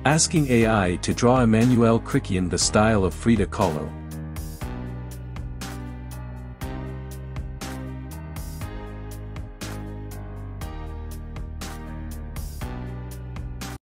Asking AI to draw Emmanuelle Chriquiin the style of Frida Kahlo.